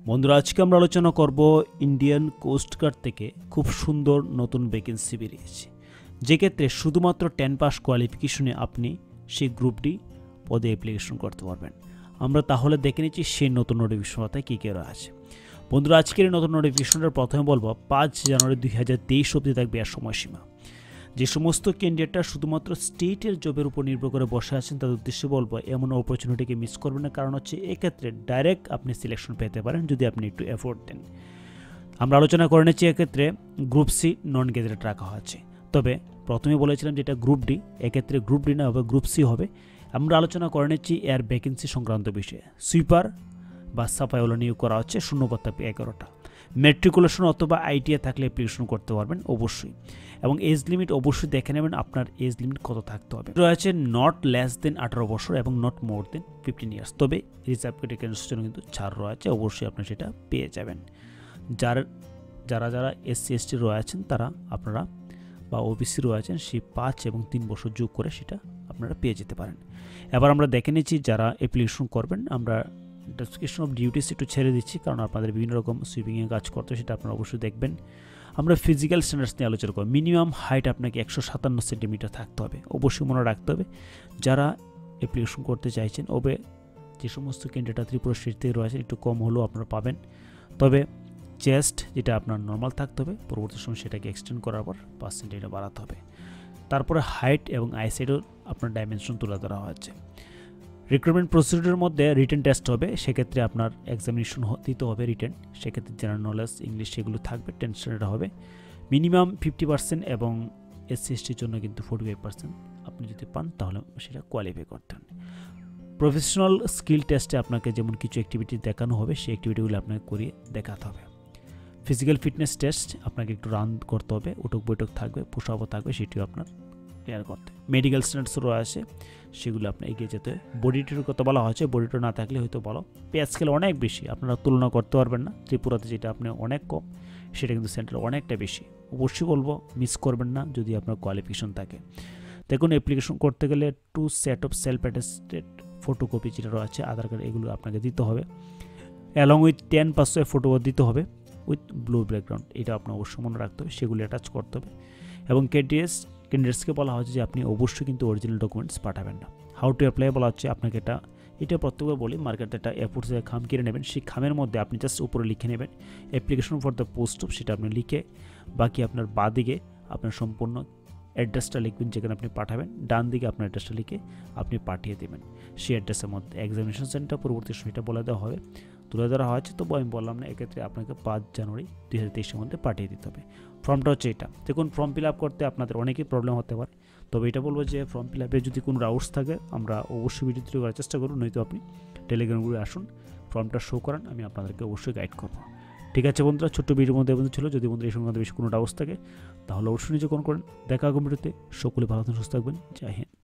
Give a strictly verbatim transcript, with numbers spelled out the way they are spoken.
বন্ধুরা, আজকে আমরা আলোচনা করব ইন্ডিয়ান কোস্ট গার্ড থেকে খুব সুন্দর নতুন ভ্যাকেন্সি বেরিয়েছে, যে ক্ষেত্রে শুধুমাত্র টেন পাস কোয়ালিফিকেশনে আপনি সেই গ্রুপ ডি পদে অ্যাপ্লিকেশন করতে পারবেন। আমরা তাহলে দেখে নিচ্ছি সেই নতুন নোটিফিকেশনটায় কী কী রয়েছে। বন্ধুরা, আজকের এই নতুন নোটিফিকেশনটার প্রথমে বলবো পাঁচ জানুয়ারি দুই হাজার তেইশ অবধি থাকবে এর সময়সীমা। যে সমস্ত ক্যান্ডিডেটরা শুধুমাত্র স্টেটের জবের উপর নির্ভর করে বসে আছেন তাদের উদ্দেশ্যে বলবো এমন অপরচুনিটিকে মিস করবেন না, কারণ হচ্ছে এক্ষেত্রে ডাইরেক্ট আপনি সিলেকশন পেতে পারেন যদি আপনি একটু এফোর্ট দেন। আমরা আলোচনা করে নিচ্ছি এক্ষেত্রে গ্রুপ সি নন গ্যাজেটেড রাখা হচ্ছে, তবে প্রথমে বলেছিলাম যেটা গ্রুপ ডি, এক্ষেত্রে গ্রুপ ডি না হবে গ্রুপ সি হবে। আমরা আলোচনা করে নিচ্ছি এর ভ্যাকেন্সি সংক্রান্ত বিষয়ে। সুইপার বা সাফাইওয়ালা নিয়োগ করা হচ্ছে, শূন্যপদ থাকবে এগারোটা। মেট্রিকুলেশন অথবা আইটিআই থাকলে অ্যাপ্লিকেশন করতে পারবেন অবশ্যই, এবং এজ লিমিট অবশ্যই দেখে নেবেন আপনার এজ লিমিট কত থাকতে হবে। রয়েছে নট লেস দেন আঠারো বছর এবং not more than fifteen years. তবে রিজার্ভ ক্যাটাগরির জন্য কিন্তু ছাড় রয়েছে, অবশ্যই আপনি সেটা পেয়ে যাবেন। যার যারা যারা এসসি এসটি রয়েছেন তারা আপনারা বা ওবিসি রয়েছেন সেই পাঁচ এবং তিন বছর যোগ করে সেটা আপনারা পেয়ে যেতে পারেন। এবার আমরা দেখে নিচ্ছি যারা অ্যাপ্লিকেশন করবেন। আমরা ডেসক্রিপশন অফ ডিউটিস একটু ছেড়ে দিচ্ছি, কারণ আপনাদের বিভিন্ন রকম সুইপিংয়ে কাজ করতে সেটা আপনারা অবশ্যই দেখবেন। আমরা ফিজিক্যাল স্ট্যান্ডার্ডস নিয়ে আলোচনা করব। মিনিমাম হাইট আপনাকে একশো সাতান্ন সেন্টিমিটার থাকতে হবে, অবশ্যই মনে রাখতে হবে। যারা অ্যাপ্লিকেশন করতে চাইছেন ওবে যে সমস্ত ক্যান্ডিডেট ত্রিপুরা স্টেট থেকে রয়েছে একটু কম হলেও আপনারা পাবেন, তবে চেস্ট যেটা আপনার নর্মাল থাকতে হবে, পরবর্তী সময় সেটাকে এক্সটেন্ড করার পর পার্সেন্টেজটা বাড়াতে হবে। তারপরে হাইট এবং আইসাইডও আপনার ডাইমেনশন তুলে ধরা হয়েছে। রিক্রুটমেন্ট প্রসিডিউরের মধ্যে রিটেন টেস্ট হবে, সেক্ষেত্রে আপনার এক্সামিনেশন দিতে হবে রিটেন, সেক্ষেত্রে জেনারেল নলেজ ইংলিশ সেগুলো থাকবে, টেন্সটা হবে। মিনিমাম ফিফটি পার্সেন্ট এবং এসসি এসটির জন্য কিন্তু ফোর্টি ফাইভ পার্সেন্ট আপনি যদি পান তাহলে সেটা কোয়ালিফাই করতে হবে। প্রফেশনাল স্কিল টেস্টে আপনাকে যেমন কিছু অ্যাক্টিভিটি দেখানো হবে, সেই অ্যাক্টিভিটিগুলো আপনাকে করিয়ে দেখাতে হবে। ফিজিক্যাল ফিটনেস টেস্ট আপনাকে একটু রান করতে হবে, উঠক বৈঠক থাকবে, পুশ আপও থাকবে, সেটিও আপনার ক্লিয়ার করতে। মেডিকেল স্ট্যান্ডার্ডস রয়েছে, সেগুলো আপনার এগিয়ে যেতে হবে। বডিটির কথা বলা হয়েছে, বডিটা না থাকলে হয়তো বলো পে স্কেল অনেক বেশি, আপনারা তুলনা করতে পারবেন না। ত্রিপুরাতে যেটা আপনি অনেক কম, সেটা কিন্তু সেন্ট্রাল অনেকটা বেশি। অবশ্যই বলবো মিস করবেন না যদি আপনার কোয়ালিফিকেশন থাকে। দেখুন, অ্যাপ্লিকেশন করতে গেলে two set of self attested photocopy যেটা রয়েছে আধার কার্ড, এগুলো আপনাকে দিতে হবে, along with ten percent photo দিতে হবে উইথ ব্লু ব্যাকগ্রাউন্ড, এটা আপনার অবশ্যই মনে রাখতে হবে, সেগুলো অ্যাটাচ করতে হবে। এবং কেডিএস ক্যান্ডিডেটসকে বলা হচ্ছে যে আপনি অবশ্যই কিন্তু অরিজিনাল ডকুমেন্টস পাঠাবেন না। হাউ টু অ্যাপ্লাই বলা হচ্ছে আপনাকে, এটা এটা প্রত্যেকবার বলি, মার্কেটে একটা এফোর্টস খাম কিনে নেবেন, সেই খামের মধ্যে আপনি জাস্ট উপরে লিখে নেবেন application for the post of, সেটা আপনি লিখে বাকি আপনার বাঁ দিকে আপনার সম্পূর্ণ অ্যাড্রেসটা লিখবেন যেখানে আপনি পাঠাবেন, ডান দিকে আপনার অ্যাড্রেসটা লিখে আপনি পাঠিয়ে দেবেন সেই অ্যাড্রেসের মধ্যে। এক্সামিনেশন সেন্টার পরবর্তী সময়টা বলে দেওয়া হবে, তুলে ধরা হয়েছে, তবু আমি বললাম না, এক্ষেত্রে আপনাকে পাঁচ জানুয়ারি দুই হাজার তেইশের মধ্যে পাঠিয়ে দিতে হবে। ফর্মটা হচ্ছে এটা। দেখুন, ফর্ম ফিল আপ করতে আপনাদের অনেকই প্রবলেম হতে পারে, তবে এটা বলবো যে ফর্ম ফিল আপে যদি কোনো ডাউটস থাকে আমরা অবশ্যই ভিডিও তৈরি করার চেষ্টা করুন, নয়তো আপনি টেলিগ্রাম গ্রুপে আসুন, ফর্মটা শো করান, আমি আপনাদেরকে অবশ্যই গাইড করবো। ঠিক আছে বন্ধুরা, ছোট্ট ভিডিওর মধ্যে বন্ধু ছিল। যদি বন্ধুরা এই সঙ্গে বেশি কোনো ডাউটস থাকে তাহলে অবশ্যই নিজে কোন করেন। দেখা হবে ভিডিওতে। সকলে ভালো থাকুন, সুস্থ থাকবেন। জয় হিন্দ।